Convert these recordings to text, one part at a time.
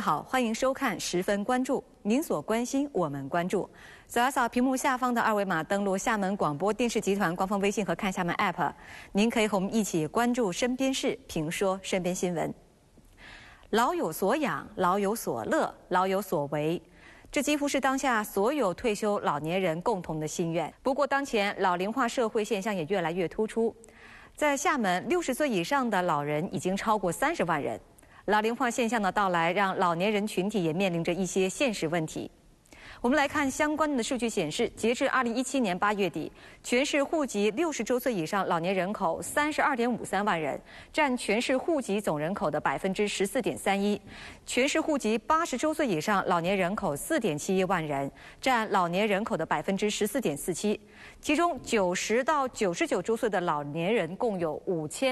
好，欢迎收看10分关注，您所关心，我们关注。扫一扫屏幕下方的二维码，登录厦门广播电视集团官方微信和看厦门 App， 您可以和我们一起关注身边事，评说身边新闻。老有所养，老有所乐，老有所为。这几乎是当下所有退休老年人共同的心愿。不过，当前老龄化社会现象也越来越突出。在厦门，60岁以上的老人已经超过30万人。老龄化现象的到来，让老年人群体也面临着一些现实问题。我们来看相关的数据显示，截至2017年8月底，全市户籍60周岁以上老年人口32.53万人，占全市户籍总人口的14.31%；全市户籍80周岁以上老年人口4.71万人，占老年人口的14.47%。其中90到99周岁的老年人共有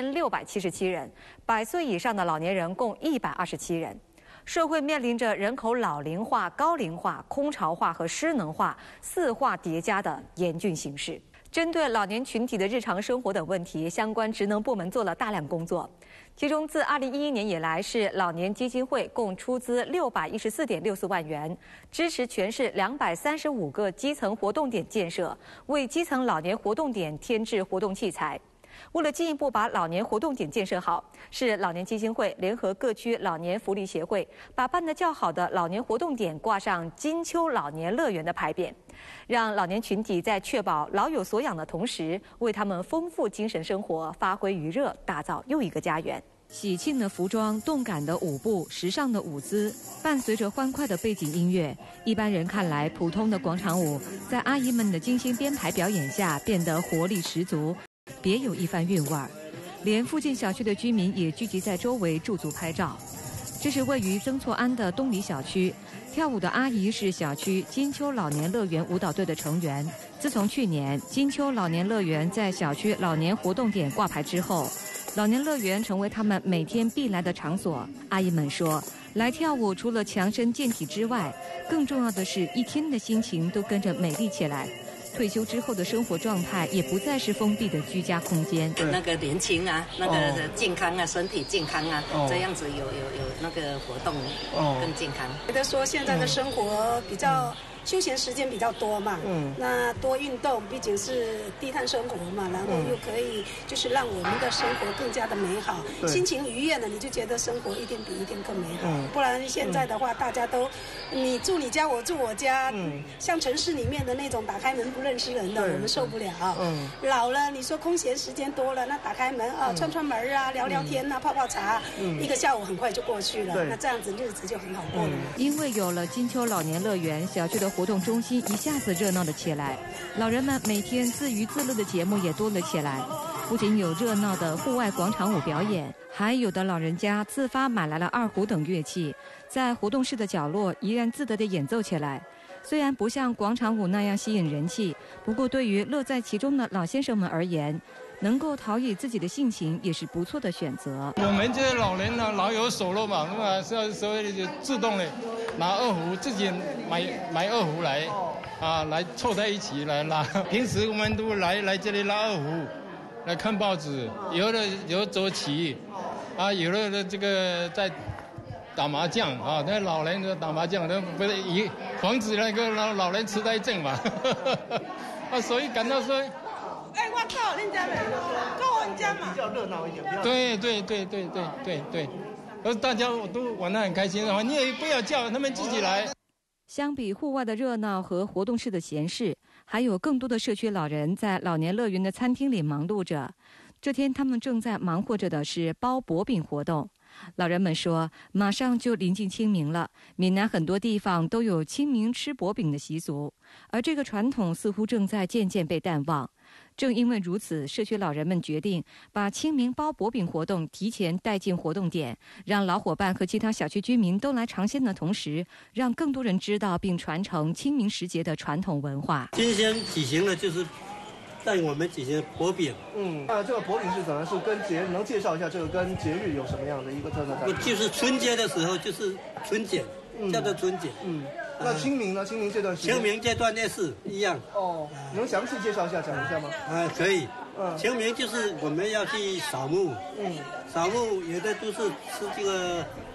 5677人，100岁以上的老年人共127人。社会面临着人口老龄化、高龄化、空巢化和失能化4化叠加的严峻形势。针对老年群体的日常生活等问题，相关职能部门做了大量工作。其中，自2011年以来，市老年基金会共出资614.64万元，支持全市235个基层活动点建设，为基层老年活动点添置活动器材。为了进一步把老年活动点建设好，市老年基金会联合各区老年福利协会，把办得较好的老年活动点挂上金秋老年乐园的牌匾，让老年群体在确保老有所养的同时，为他们丰富精神生活发挥余热，打造又一个家园。喜庆的服装、动感的舞步、时尚的舞姿，伴随着欢快的背景音乐，一般人看来普通的广场舞，在阿姨们的精心编排表演下，变得活力十足，别有一番韵味儿。连附近小区的居民也聚集在周围驻足拍照。这是位于曾厝垵的东里小区，跳舞的阿姨是小区金秋老年乐园舞蹈队的成员。自从去年金秋老年乐园在小区老年活动点挂牌之后，老年乐园成为他们每天必来的场所。阿姨们说，来跳舞除了强身健体之外，更重要的是一天的心情都跟着美丽起来。退休之后的生活状态也不再是封闭的居家空间， 那个年轻啊，那个健康啊，身体健康啊，这样子有那个活动更健康。 觉得说现在的生活比较休闲时间比较多嘛，那多运动，毕竟是低碳生活嘛，然后又可以就是让我们的生活更加的美好，心情愉悦了，你就觉得生活一天比一天更美好。不然现在的话，大家都你住你家，我住我家，像城市里面的那种打开门不认识人的，我们受不了。老了，你说空闲时间多了，那打开门啊，串串门啊，聊聊天啊，泡泡茶，一个下午很快就过去了。那这样子日子就很好过了。 因为有了金秋老年乐园，小区的活动中心一下子热闹了起来，老人们每天自娱自乐的节目也多了起来。不仅有热闹的户外广场舞表演，还有的老人家自发买来了二胡等乐器，在活动室的角落怡然自得地演奏起来。虽然不像广场舞那样吸引人气，不过对于乐在其中的老先生们而言，能够陶冶自己的性情也是不错的选择。 我们这些老人呢，老有所乐嘛，那么所以就自动的拿二胡，自己买二胡来来凑在一起来拉。平时我们都来这里拉二胡，来看报纸，有走棋，有的这个在打麻将啊，那老人就打麻将，那不是防止那个老人痴呆症嘛。所以感到说， 哎，我靠，人家够人家嘛， 比较热闹一点。 对，大家都玩得很开心啊！你也不要叫他们自己来。 相比户外的热闹和活动室的闲适，还有更多的社区老人在老年乐园的餐厅里忙碌着。这天，他们正在忙活着的是包薄饼活动。老人们说，马上就临近清明了，闽南很多地方都有清明吃薄饼的习俗，而这个传统似乎正在渐渐被淡忘。正因为如此，社区老人们决定把清明包薄饼活动提前带进活动点，让老伙伴和其他小区居民都来尝鲜的同时，让更多人知道并传承清明时节的传统文化。 今天举行的就是带我们举行薄饼。 这个薄饼是怎么？是跟节能介绍一下这个跟节日有什么样的一个特色？ 就是春节的时候就是春节，叫做春节。 那清明呢？清明这段时间？ 清明这段也是一样。 能详细介绍一下，讲一下吗？ 可以。清明就是我们要去扫墓。扫墓有的都是吃这个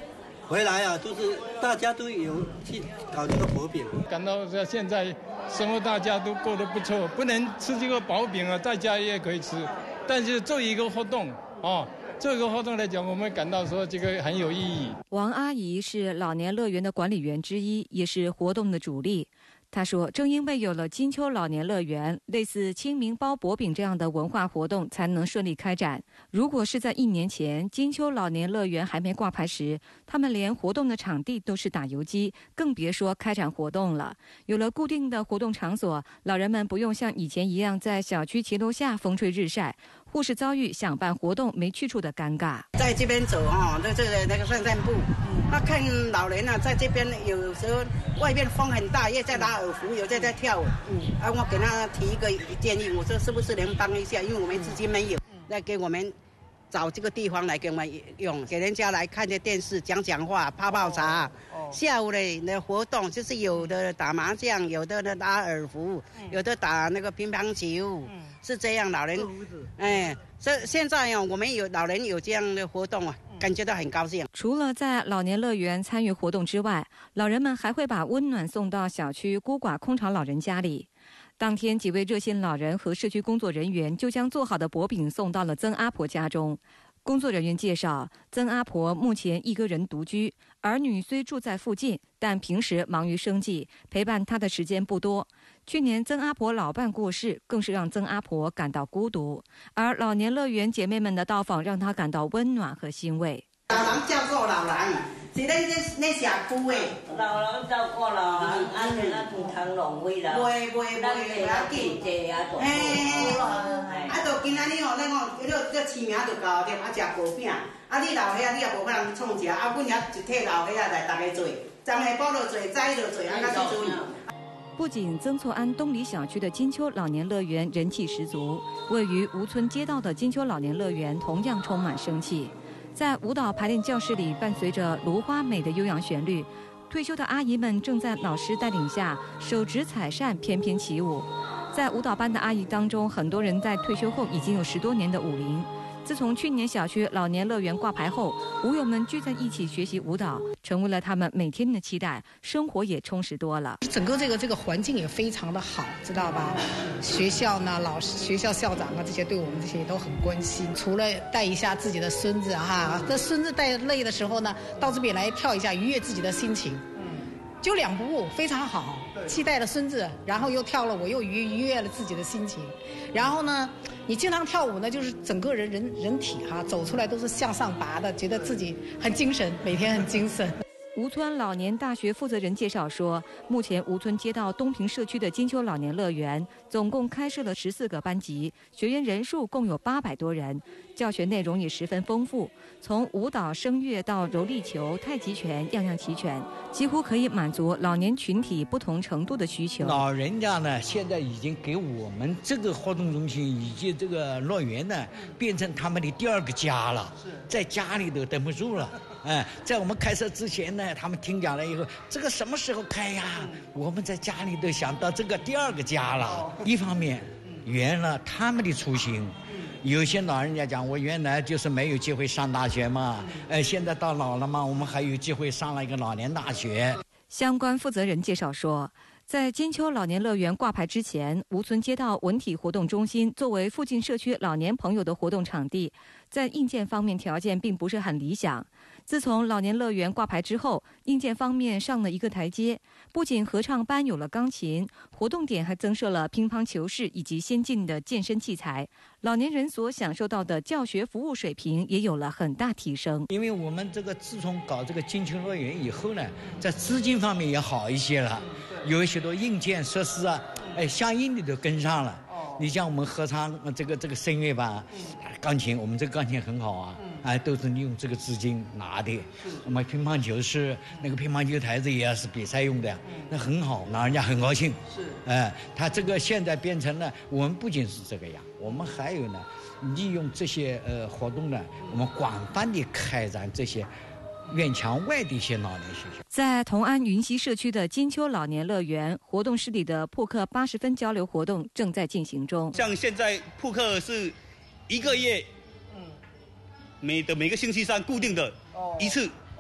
回来啊，都是大家都有去搞这个薄饼。 感到现在生活大家都过得不错，不能吃这个薄饼啊，在家也可以吃，但是做一个活动啊。这个活动来讲，我们感到说这个很有意义。 王阿姨是老年乐园的管理员之一，也是活动的主力。她说，正因为有了金秋老年乐园，类似清明包薄饼这样的文化活动才能顺利开展。如果是在1年前金秋老年乐园还没挂牌时，他们连活动的场地都是打游击，更别说开展活动了。有了固定的活动场所，老人们不用像以前一样在小区骑楼下风吹日晒，或是遭遇想办活动没去处的尴尬。 在这边走那个散步，他看老人啊，在这边有时候外面风很大，也在拉耳福，有在跳舞。我给他提一个建议，我说是不是能帮一下，因为我们资金没有，来给我们找这个地方来给我们用，给人家来看着电视讲话、泡茶。下午的活动就是有的打麻将，有的拉耳福，有的打那个乒乓球，是这样。老人，现在我们有老人有这样的活动啊，感觉到很高兴。 除了在老年乐园参与活动之外，老人们还会把温暖送到小区孤寡空巢老人家里。当天，几位热心老人和社区工作人员就将做好的薄饼送到了曾阿婆家中。工作人员介绍，曾阿婆目前一个人独居，儿女虽住在附近，但平时忙于生计，陪伴她的时间不多。去年曾阿婆老伴过世，更是让曾阿婆感到孤独，而老年乐园姐妹们的到访让她感到温暖和欣慰。 老人照顾老人，是咱社区的。 老人照顾老人，安尼啊，唔通浪费啦。袂要紧，这啊大。 就今仔日咱这市名就搞点食薄饼。你老岁你也无法通创食，阮也一体老岁来大家做，昨下补就做，早就做，到时注意。 不仅曾厝垵东里小区的金秋老年乐园人气十足，位于吴村街道的金秋老年乐园同样充满生气。在舞蹈排练教室里，伴随着芦花美的悠扬旋律，退休的阿姨们正在老师带领下手执彩扇翩翩起舞。在舞蹈班的阿姨当中，很多人在退休后已经有10多年的舞龄。自从去年小区老年乐园挂牌后，舞友们聚在一起学习舞蹈，成为了他们每天的期待，生活也充实多了。 整个这个环境也非常的好，知道吧？学校呢，老师、学校校长啊，这些对我们这些也都很关心。除了带一下自己的孙子哈，这孙子带累的时候呢，到这边来跳一下，愉悦自己的心情。就2不误，非常好。期待了孙子，然后又跳了，我又愉悦了自己的心情。然后呢，你经常跳舞呢，就是整个人体走出来都是向上拔的，觉得自己很精神，每天很精神。 吴村老年大学负责人介绍说，目前吴村街道东平社区的金秋老年乐园总共开设了14个班级，学员人数共有800多人，教学内容也十分丰富，从舞蹈、声乐到柔力球、太极拳，样样齐全，几乎可以满足老年群体不同程度的需求。 老人家呢，现在已经给我们这个活动中心以及这个乐园呢，变成他们的第2个家了，在家里都等不住了。在我们开设之前呢，他们听讲了以后，这个什么时候开呀？我们在家里都想到这个第2个家了。一方面圆了他们的初心，有些老人家讲，我原来就是没有机会上大学嘛，现在到老了嘛，我们还有机会上了一个老年大学。 相关负责人介绍说，在金秋老年乐园挂牌之前，吴村街道文体活动中心作为附近社区老年朋友的活动场地，在硬件方面条件并不是很理想。自从老年乐园挂牌之后，硬件方面上了一个台阶，不仅合唱班有了钢琴，活动点还增设了乒乓球室以及先进的健身器材，老年人所享受到的教学服务水平也有了很大提升。 因为我们这个自从搞这个金秋乐园以后呢，在资金方面也好一些了，有许多硬件设施啊，相应的都跟上了。你像我们合唱这个声乐班，钢琴，我们这个钢琴很好啊，都是利用这个资金拿的。我们乒乓球是那个乒乓球台子也是比赛用的，那很好，老人家很高兴。他这个现在变成了，我们不仅是这个样，我们还有呢，利用这些活动呢，我们广泛的开展这些院墙外的一些老年学校。 在同安云溪社区的金秋老年乐园活动室里的扑克80分交流活动正在进行中。 像现在扑克是1个月，每个星期三固定的一次，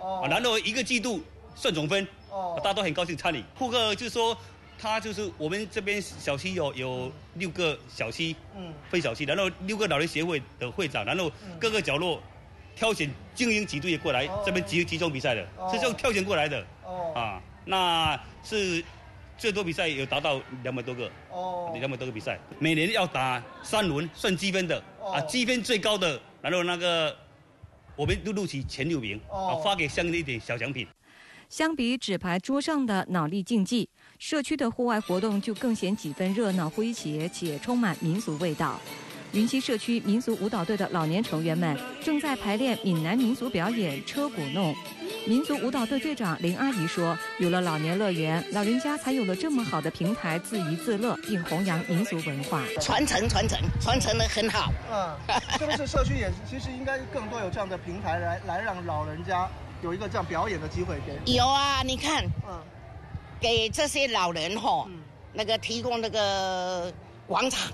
然后1个季度算总分，大家都很高兴参与。扑克就是说，它就是我们这边小区有6个小区，分小区，然后6个老人协会的会长，然后各个角落挑选精英几队过来这边集中比赛的，是这样挑选过来的。那是最多比赛有达到200多个，200多个比赛，每年要打3轮算积分的，积分最高的，然后那个我们都录取前6名，发给相应的一点小奖品。 相比纸牌桌上的脑力竞技，社区的户外活动就更显几分热闹诙谐，且充满民俗味道。云溪社区民俗舞蹈队的老年成员们正在排练闽南民俗表演车鼓弄。民俗舞蹈队队长林阿姨说：“有了老年乐园，老人家才有了这么好的平台自娱自乐，并弘扬民俗文化， 传承得很好。 是不是社区也其实应该更多有这样的平台来让老人家有一个这样表演的机会？ 有啊，你看，给这些老人那个提供那个广场，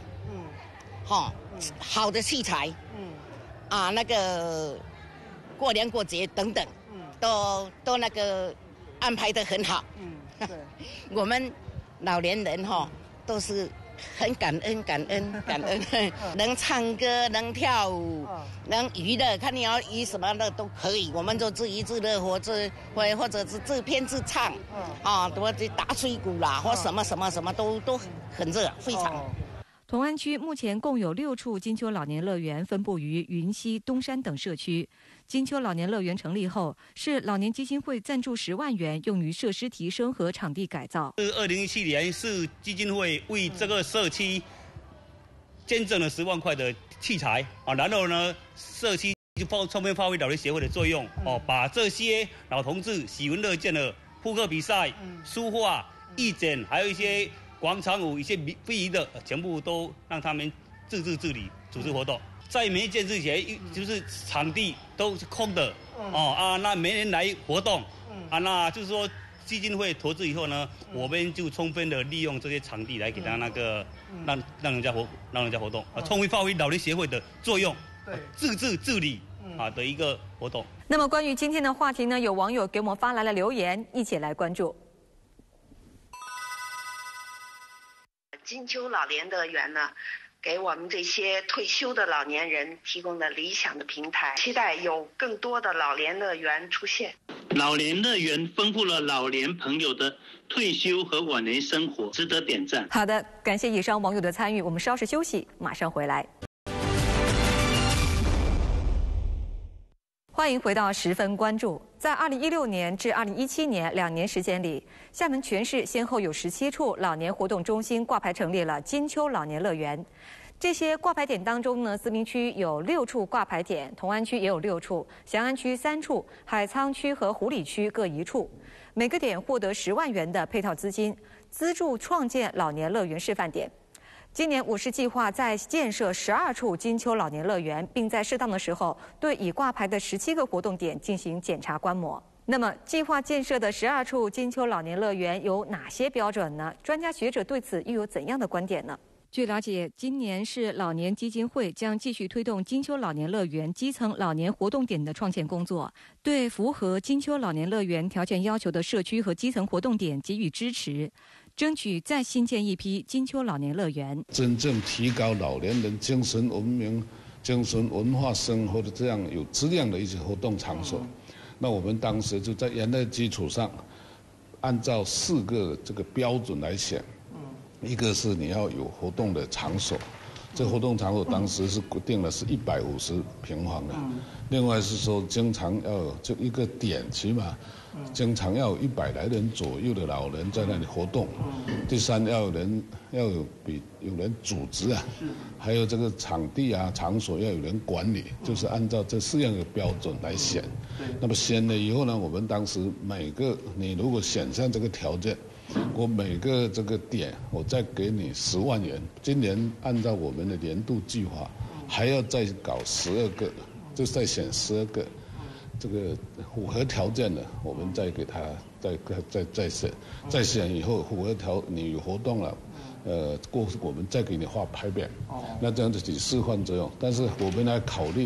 好的器材，那个过年过节等等，都那个安排得很好。对，我们老年人都是很感恩，能唱歌，能跳舞，能娱乐，看你要娱什么的都可以，我们就自娱自乐，或者是自编自唱，或者打水鼓啦，或什么都很热，非常。 同安区目前共有6处金秋老年乐园，分布于云溪、东山等社区。金秋老年乐园成立后，是老年基金会赞助10万元，用于设施提升和场地改造。 2017年是基金会为这个社区捐赠了10万块的器材然后呢，社区就充分发挥老人协会的作用把这些老同志喜闻乐见的扑克比赛、书画、义诊，还有一些广场舞一些非遗的，全部都让他们自治自理组织活动。在没建之前，就是场地都是空的，那没人来活动，那就是说基金会投资以后呢，我们就充分的利用这些场地来给他那个让人家活动，充分发挥老人协会的作用，自治自理的一个活动。 那么关于今天的话题呢，有网友给我们发来了留言，一起来关注。 金秋老年乐园呢，给我们这些退休的老年人提供了理想的平台，期待有更多的老年乐园出现。 老年乐园丰富了老年朋友的退休和晚年生活，值得点赞。 好的，感谢以上网友的参与，我们稍事休息，马上回来。欢迎回到10分关注。在2016年至2017年2年时间里，厦门全市先后有17处老年活动中心挂牌成立了金秋老年乐园。这些挂牌点当中呢，思明区有6处挂牌点，同安区也有6处，翔安区3处，海沧区和湖里区各1处。每个点获得10万元的配套资金，资助创建老年乐园示范点。今年5市计划在建设12处金秋老年乐园，并在适当的时候对已挂牌的17个活动点进行检查观摩。那么，计划建设的12处金秋老年乐园有哪些标准呢？专家学者对此又有怎样的观点呢？据了解，今年是老年基金会将继续推动金秋老年乐园基层老年活动点的创建工作，对符合金秋老年乐园条件要求的社区和基层活动点给予支持，争取再新建一批金秋老年乐园， 真正提高老年人精神文明、精神文化生活的这样有质量的一些活动场所。那我们当时就在原来基础上，按照4个这个标准来选。一个是你要有活动的场所，这活动场所当时是规定了是150平方的，另外是说经常要有这一个点，起码经常要有100来人左右的老人在那里活动。第3要有人组织啊，还有这个场地啊场所要有人管理，就是按照这4样的标准来选。那么选了以后呢，我们当时你如果选上这个条件，我每个这个点，我再给你10万元。今年按照我们的年度计划，还要再搞12个，就再选12个，这个符合条件的，我们再给他再选以后符合你有活动了，我们再给你画牌匾。那这样子起示范作用。但是我们来考虑，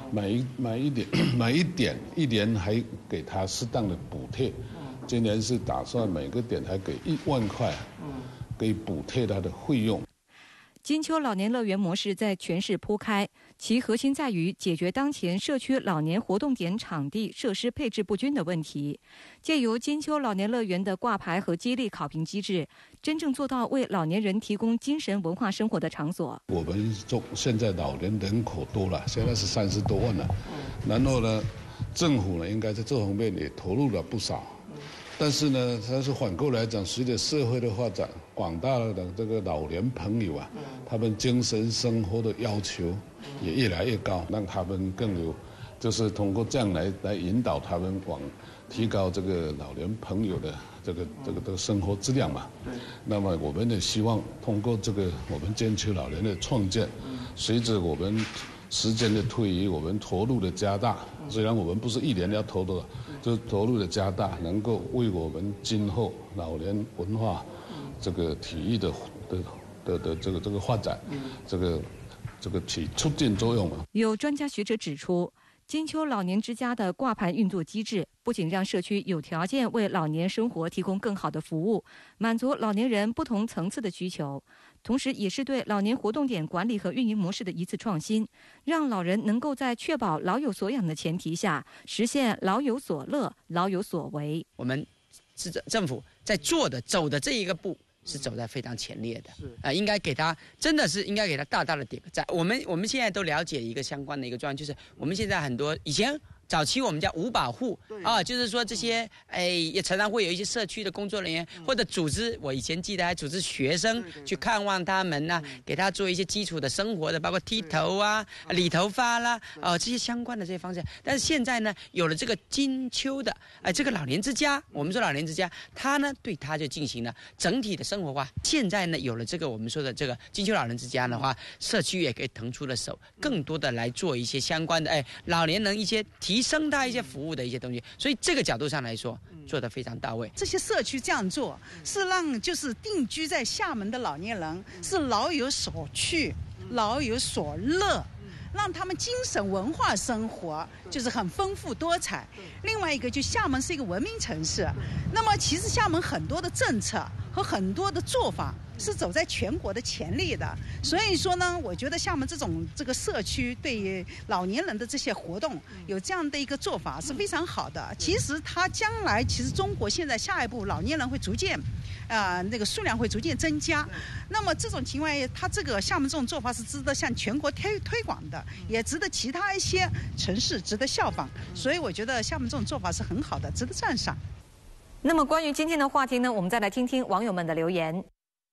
买一点，一年还给他适当的补贴。今年是打算每个点还给1万块，给补贴他的费用。 金秋老年乐园模式在全市铺开，其核心在于解决当前社区老年活动点场地设施配置不均的问题。借由金秋老年乐园的挂牌和激励考评机制，真正做到为老年人提供精神文化生活的场所。 我们现在老年人口多了，现在是30多万了，然后呢，政府呢应该在这方面也投入了不少。但是呢，它是反过来讲，随着社会的发展，广大的这个老年朋友啊，他们精神生活的要求也越来越高，让他们更有，就是通过这样来引导他们往提高这个老年朋友的这个生活质量嘛。那么我们也希望通过这个我们金秋老年的创建，随着我们时间的推移，我们投入的加大。虽然我们不是1年要投的，就投入的加大，能够为我们今后老年文化、这个体育的这个发展，这个起促进作用嘛。 有专家学者指出，金秋老年之家的挂牌运作机制，不仅让社区有条件为老年生活提供更好的服务，满足老年人不同层次的需求，同时也是对老年活动点管理和运营模式的一次创新，让老人能够在确保老有所养的前提下，实现老有所乐、老有所为。 我们政府在走的这一个步，是走在非常前列的，应该给他真的是应该给他大大的点个赞。我们现在都了解一个相关的一个状况，就是我们现在很多以前早期我们叫无保护啊，就是说这些也常常会有一些社区的工作人员或者组织，我以前记得还组织学生去看望他们呐，给他做一些基础的生活的，包括剃头啊、理头发啦，这些相关的这些方式。但是现在呢，有了这个金秋的这个老年之家，我们说老年之家，它呢对它就进行了整体的生活化。现在呢有了这个我们说的这个金秋老人之家的话，社区也可以腾出了手，更多的来做一些相关的老年人一些提升他一些服务的一些东西，所以这个角度上来说，做得非常到位。 这些社区这样做，是让就是定居在厦门的老年人是老有所去、老有所乐，让他们精神文化生活就是很丰富多彩。另外一个，就厦门是一个文明城市，那么其实厦门很多的政策和很多的做法是走在全国的前列的，所以说呢，我觉得厦门这个社区对于老年人的这些活动有这样的一个做法是非常好的。其实它将来，其实中国现在下一步老年人会逐渐，那个数量会逐渐增加。那么这种情况下，它这个厦门这种做法是值得向全国推广的，也值得其他一些城市值得效仿。所以我觉得厦门这种做法是很好的，值得赞赏。 那么关于今天的话题呢，我们再来听听网友们的留言。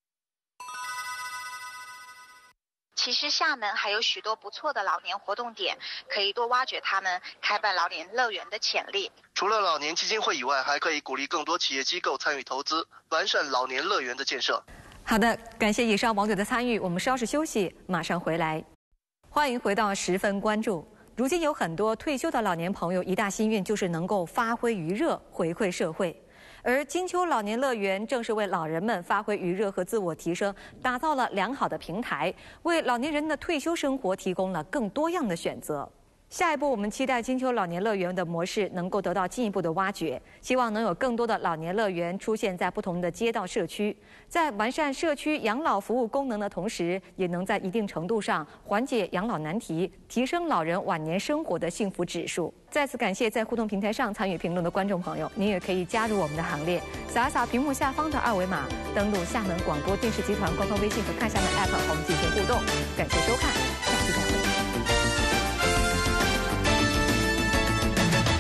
其实厦门还有许多不错的老年活动点，可以多挖掘他们开办老年乐园的潜力。 除了老年基金会以外，还可以鼓励更多企业机构参与投资，完善老年乐园的建设。 好的，感谢以上网友的参与，我们稍事休息，马上回来。欢迎回到10分关注。如今有很多退休的老年朋友，一大心愿就是能够发挥余热，回馈社会。而金秋老年乐园正是为老人们发挥余热和自我提升打造了良好的平台，为老年人的退休生活提供了更多样的选择。下一步，我们期待金秋老年乐园的模式能够得到进一步的挖掘，希望能有更多的老年乐园出现在不同的街道社区，在完善社区养老服务功能的同时，也能在一定程度上缓解养老难题，提升老人晚年生活的幸福指数。再次感谢在互动平台上参与评论的观众朋友，您也可以加入我们的行列，扫一扫屏幕下方的2维码，登录厦门广播电视集团官方微信和看厦门 App 和我们进行互动。感谢收看，下期再会。